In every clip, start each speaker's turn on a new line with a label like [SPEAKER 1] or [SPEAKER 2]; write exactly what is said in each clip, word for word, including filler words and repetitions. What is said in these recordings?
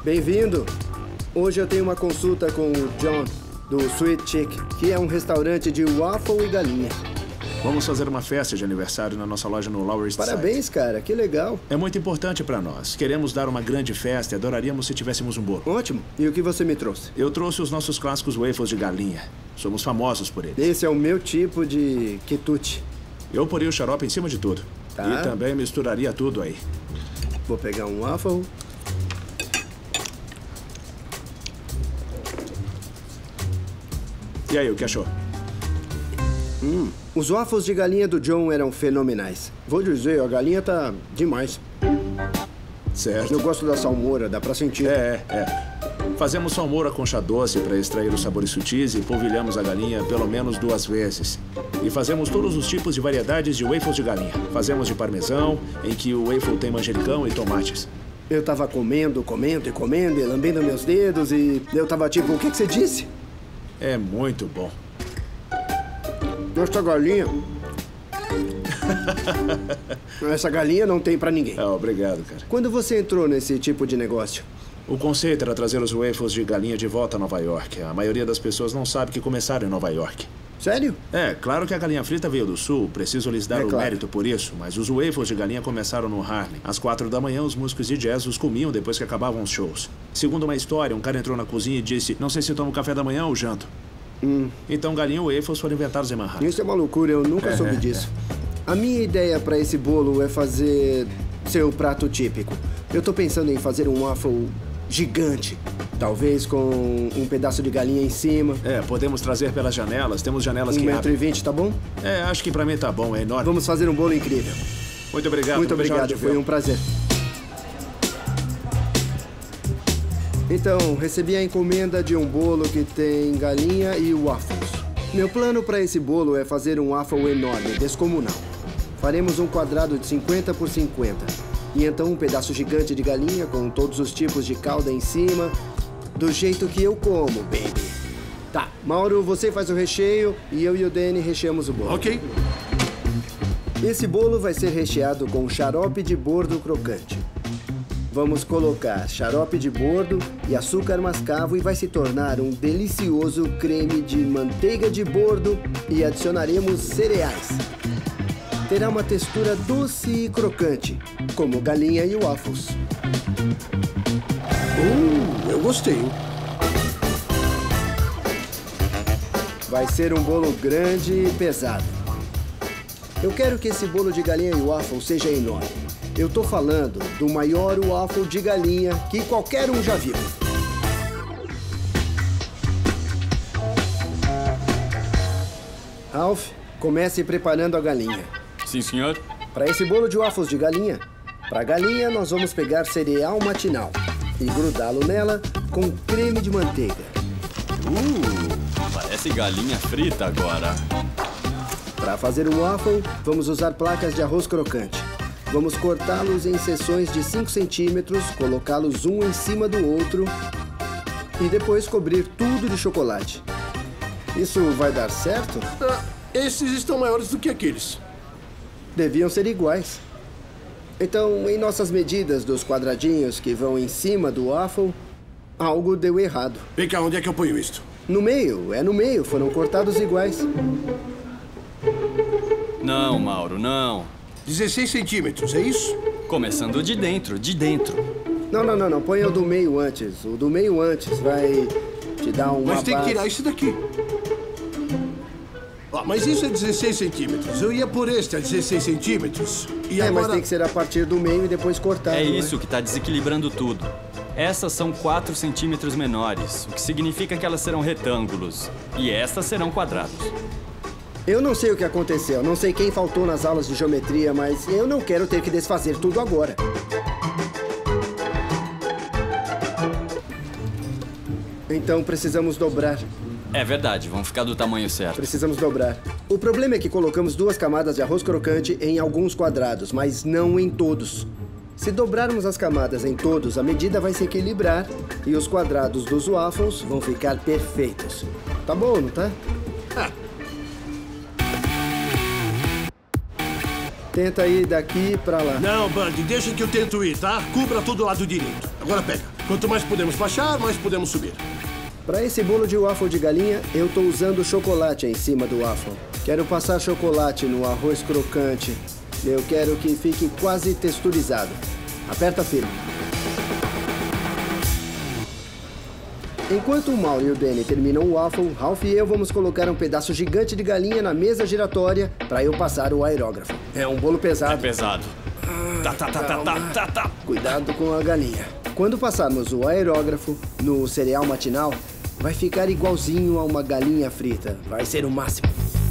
[SPEAKER 1] Bem-vindo. Hoje eu tenho uma consulta com o John, do Sweet Chick, que é um restaurante de waffle e galinha.
[SPEAKER 2] Vamos fazer uma festa de aniversário na nossa loja no Lower East Side.
[SPEAKER 1] Parabéns, cara. Que legal.
[SPEAKER 2] É muito importante para nós. Queremos dar uma grande festa e adoraríamos se tivéssemos um bolo.
[SPEAKER 1] Ótimo. E o que você me trouxe?
[SPEAKER 2] Eu trouxe os nossos clássicos waffles de galinha. Somos famosos por eles.
[SPEAKER 1] Esse é o meu tipo de quitute.
[SPEAKER 2] Eu poria o xarope em cima de tudo.
[SPEAKER 1] Tá.
[SPEAKER 2] E também misturaria tudo aí.
[SPEAKER 1] Vou pegar um waffle.
[SPEAKER 2] E aí, o que achou?
[SPEAKER 1] Hum, os waffles de galinha do John eram fenomenais. Vou dizer, a galinha tá demais.
[SPEAKER 2] Certo.
[SPEAKER 1] Eu gosto da salmoura, dá pra sentir.
[SPEAKER 2] É, é. Fazemos salmoura com chá doce para extrair os sabores sutis e polvilhamos a galinha pelo menos duas vezes. E fazemos todos os tipos de variedades de waffles de galinha. Fazemos de parmesão, em que o waffle tem manjericão e tomates.
[SPEAKER 1] Eu tava comendo, comendo e comendo e lambendo meus dedos e eu tava tipo, o que que você disse?
[SPEAKER 2] É muito bom.
[SPEAKER 1] Essa galinha... Essa galinha não tem pra ninguém.
[SPEAKER 2] Ah, obrigado, cara.
[SPEAKER 1] Quando você entrou nesse tipo de negócio?
[SPEAKER 2] O conceito era trazer os waffles de galinha de volta a Nova York. A maioria das pessoas não sabe que começaram em Nova York.
[SPEAKER 1] Sério?
[SPEAKER 2] É, claro que a galinha frita veio do sul, preciso lhes dar
[SPEAKER 1] É
[SPEAKER 2] o
[SPEAKER 1] claro.
[SPEAKER 2] mérito por isso, mas os waffles de galinha começaram no Harlem. Às quatro da manhã, os músicos de jazz os comiam depois que acabavam os shows. Segundo uma história, um cara entrou na cozinha e disse, não sei se tomo café da manhã ou janto.
[SPEAKER 1] Hum.
[SPEAKER 2] Então galinha e waffles foram inventados em Manhattan.
[SPEAKER 1] Isso é uma loucura, eu nunca
[SPEAKER 2] É,
[SPEAKER 1] soube
[SPEAKER 2] é,
[SPEAKER 1] disso. A minha ideia pra esse bolo é fazer seu prato típico. Eu tô pensando em fazer um waffle gigante. Talvez com um pedaço de galinha em cima.
[SPEAKER 2] É, podemos trazer pelas janelas, temos janelas
[SPEAKER 1] Um
[SPEAKER 2] que
[SPEAKER 1] metro e
[SPEAKER 2] abrem.
[SPEAKER 1] vinte, tá bom?
[SPEAKER 2] É, acho que pra mim tá bom, é enorme.
[SPEAKER 1] Vamos fazer um bolo incrível.
[SPEAKER 2] Muito obrigado.
[SPEAKER 1] Muito
[SPEAKER 2] não vejo a hora
[SPEAKER 1] obrigado,
[SPEAKER 2] de
[SPEAKER 1] foi
[SPEAKER 2] ver.
[SPEAKER 1] um prazer. Então, recebi a encomenda de um bolo que tem galinha e waffles. Meu plano para esse bolo é fazer um waffle enorme, descomunal. Faremos um quadrado de cinquenta por cinquenta. E então um pedaço gigante de galinha com todos os tipos de calda em cima, do jeito que eu como, baby. Tá, Mauro, você faz o recheio e eu e o Danny recheamos o bolo.
[SPEAKER 3] Ok.
[SPEAKER 1] Esse bolo vai ser recheado com xarope de bordo crocante. Vamos colocar xarope de bordo e açúcar mascavo e vai se tornar um delicioso creme de manteiga de bordo e adicionaremos cereais. Terá uma textura doce e crocante, como galinha e waffles.
[SPEAKER 3] Hum, eu gostei.
[SPEAKER 1] Vai ser um bolo grande e pesado. Eu quero que esse bolo de galinha e waffle seja enorme. Eu tô falando do maior waffle de galinha que qualquer um já viu. Ralph, comece preparando a galinha.
[SPEAKER 4] Sim, senhor.
[SPEAKER 1] Para esse bolo de waffles de galinha, para a galinha nós vamos pegar cereal matinal e grudá-lo nela com creme de manteiga.
[SPEAKER 4] Uh, parece galinha frita agora.
[SPEAKER 1] Para fazer o waffle, vamos usar placas de arroz crocante. Vamos cortá-los em seções de cinco centímetros, colocá-los um em cima do outro e depois cobrir tudo de chocolate. Isso vai dar certo?
[SPEAKER 3] Ah, esses estão maiores do que aqueles.
[SPEAKER 1] Deviam ser iguais. Então, em nossas medidas dos quadradinhos que vão em cima do waffle, algo deu errado.
[SPEAKER 3] Vem cá, onde é que eu ponho isto?
[SPEAKER 1] No meio, é no meio, foram cortados iguais.
[SPEAKER 4] Não, Mauro, não.
[SPEAKER 3] dezesseis centímetros, é isso?
[SPEAKER 4] Começando de dentro, de dentro.
[SPEAKER 1] Não, não, não, não, põe o do meio antes. O do meio antes vai te dar uma
[SPEAKER 3] Mas tem que
[SPEAKER 1] base.
[SPEAKER 3] tirar isso daqui. Ah, mas isso é dezesseis centímetros. Eu ia por este a dezesseis centímetros. E
[SPEAKER 1] É,
[SPEAKER 3] agora...
[SPEAKER 1] mas tem que ser a partir do meio e depois cortado.
[SPEAKER 4] É
[SPEAKER 1] não
[SPEAKER 4] isso que tá desequilibrando tudo. Essas são quatro centímetros menores, o que significa que elas serão retângulos. E estas serão quadrados.
[SPEAKER 1] Eu não sei o que aconteceu, não sei quem faltou nas aulas de geometria, mas eu não quero ter que desfazer tudo agora. Então precisamos dobrar.
[SPEAKER 4] É verdade, vão ficar do tamanho certo.
[SPEAKER 1] Precisamos dobrar. O problema é que colocamos duas camadas de arroz crocante em alguns quadrados, mas não em todos. Se dobrarmos as camadas em todos, a medida vai se equilibrar e os quadrados dos waffles vão ficar perfeitos. Tá bom, não tá?
[SPEAKER 3] Ah,
[SPEAKER 1] Tenta ir daqui pra lá.
[SPEAKER 3] não, Bud, deixa que eu tento ir, tá? Cubra todo o lado direito. Agora pega. Quanto mais podemos baixar, mais podemos subir.
[SPEAKER 1] Para esse bolo de waffle de galinha, eu tô usando chocolate em cima do waffle. Quero passar chocolate no arroz crocante. Eu quero que fique quase texturizado. Aperta firme. Enquanto o Mauro e o Danny terminam o waffle, Ralph e eu vamos colocar um pedaço gigante de galinha na mesa giratória para eu passar o aerógrafo. É um bolo pesado.
[SPEAKER 4] É pesado.
[SPEAKER 1] Ah,
[SPEAKER 4] tá, tá, tá, tá, tá, tá, tá.
[SPEAKER 1] Cuidado com a galinha. Quando passarmos o aerógrafo no cereal matinal, vai ficar igualzinho a uma galinha frita. Vai ser o máximo.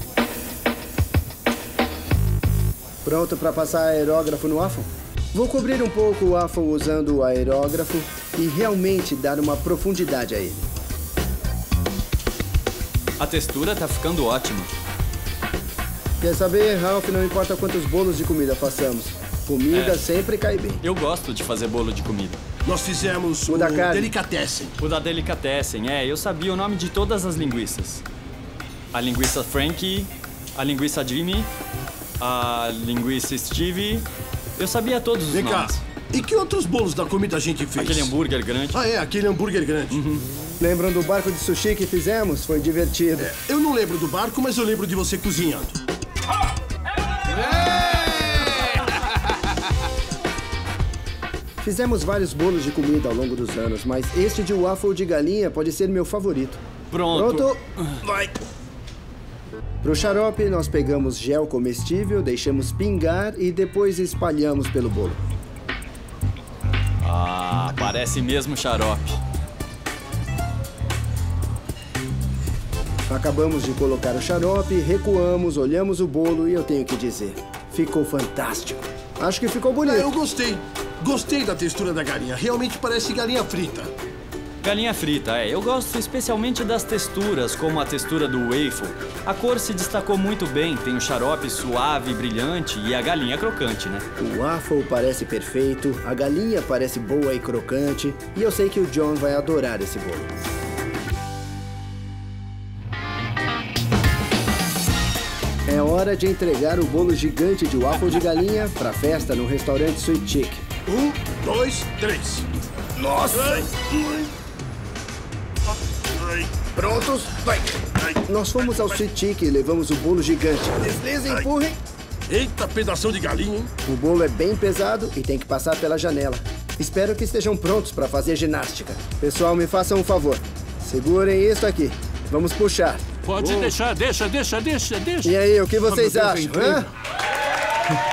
[SPEAKER 1] Pronto para passar aerógrafo no waffle? Vou cobrir um pouco o waffle usando o aerógrafo e realmente dar uma profundidade a ele.
[SPEAKER 4] A textura tá ficando ótima.
[SPEAKER 1] Quer saber, Ralph, não importa quantos bolos de comida façamos. Comida
[SPEAKER 4] É.
[SPEAKER 1] sempre cai bem.
[SPEAKER 4] Eu gosto de fazer bolo de comida.
[SPEAKER 3] Nós fizemos
[SPEAKER 1] O
[SPEAKER 3] o
[SPEAKER 1] da carne.
[SPEAKER 3] Delicatessen.
[SPEAKER 4] O da Delicatessen, é, eu sabia o nome de todas as linguiças. A linguiça Frankie, a linguiça Jimmy, a linguiça Stevie. Eu sabia todos os
[SPEAKER 3] Vem cá.
[SPEAKER 4] nomes.
[SPEAKER 3] E que outros bolos da comida a gente fez?
[SPEAKER 4] Aquele hambúrguer grande.
[SPEAKER 3] Ah, é, aquele hambúrguer grande.
[SPEAKER 1] Lembram do barco de sushi que fizemos? Foi divertido.
[SPEAKER 3] Eu não lembro do barco, mas eu lembro de você cozinhando.
[SPEAKER 1] Fizemos vários bolos de comida ao longo dos anos, mas este de waffle de galinha pode ser meu favorito.
[SPEAKER 4] Pronto.
[SPEAKER 1] Pronto? Vai! Pro xarope, nós pegamos gel comestível, deixamos pingar e depois espalhamos pelo bolo.
[SPEAKER 4] Ah, parece mesmo xarope.
[SPEAKER 1] Acabamos de colocar o xarope, recuamos, olhamos o bolo e eu tenho que dizer, ficou fantástico. Acho que ficou bonito.
[SPEAKER 3] Ah, eu gostei. Gostei da textura da galinha. Realmente parece galinha frita.
[SPEAKER 4] Galinha frita, é. Eu gosto especialmente das texturas, como a textura do waffle. A cor se destacou muito bem, tem o xarope suave e brilhante e a galinha crocante, né?
[SPEAKER 1] O waffle parece perfeito, a galinha parece boa e crocante, e eu sei que o John vai adorar esse bolo. É hora de entregar o bolo gigante de waffle de galinha para a festa no restaurante Sweet Chick.
[SPEAKER 3] Um, dois, três.
[SPEAKER 1] Nossa!
[SPEAKER 3] Ai, ai. Ai,
[SPEAKER 1] Prontos? Vai!
[SPEAKER 3] ai.
[SPEAKER 1] Nós fomos ao Sweet Chick e levamos o bolo gigante. Deslizem,
[SPEAKER 3] Ai.
[SPEAKER 1] empurrem.
[SPEAKER 3] Eita, pedação de galinha, hein?
[SPEAKER 1] O bolo é bem pesado e tem que passar pela janela. Espero que estejam prontos para fazer ginástica. Pessoal, me façam um favor. Segurem isso aqui. Vamos puxar.
[SPEAKER 5] Pode deixar, deixa, deixa, deixa, deixa.
[SPEAKER 1] E aí, o que vocês
[SPEAKER 3] Ah, meu Deus, é
[SPEAKER 1] acham?
[SPEAKER 3] incrível.
[SPEAKER 1] Hã?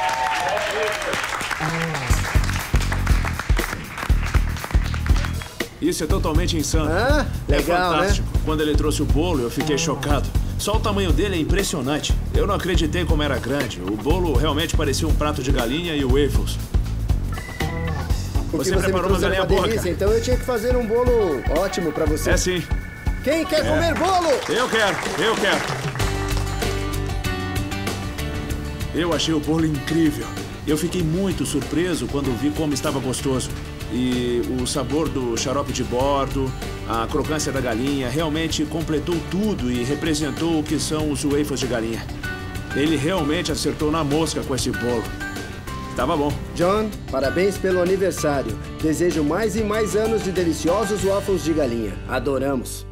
[SPEAKER 2] Isso é totalmente insano.
[SPEAKER 1] Hã? Legal,
[SPEAKER 2] é fantástico.
[SPEAKER 1] né?
[SPEAKER 2] Quando ele trouxe o bolo, eu fiquei chocado. Só o tamanho dele é impressionante. Eu não acreditei como era grande. O bolo realmente parecia um prato de galinha e waffles.
[SPEAKER 1] O que
[SPEAKER 2] Você
[SPEAKER 1] você me
[SPEAKER 2] preparou uma
[SPEAKER 1] trouxe era
[SPEAKER 2] galinha
[SPEAKER 1] uma
[SPEAKER 2] boa,
[SPEAKER 1] delícia,
[SPEAKER 2] cara.
[SPEAKER 1] então eu tinha que fazer um bolo ótimo para você.
[SPEAKER 2] É sim.
[SPEAKER 1] Quem quer comer bolo?
[SPEAKER 2] Eu quero, eu quero. Eu achei o bolo incrível. Eu fiquei muito surpreso quando vi como estava gostoso. E o sabor do xarope de bordo, a crocância da galinha, realmente completou tudo e representou o que são os waffles de galinha. Ele realmente acertou na mosca com esse bolo. Tava bom.
[SPEAKER 1] John, parabéns pelo aniversário. Desejo mais e mais anos de deliciosos waffles de galinha. Adoramos.